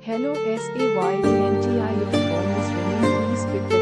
Hello SAYANTI, your phone is ringing, please pick the